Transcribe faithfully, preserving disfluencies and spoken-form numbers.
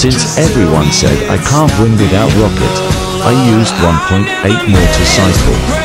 Since everyone said I can't win without Rocket, I used one point eight motorcycle.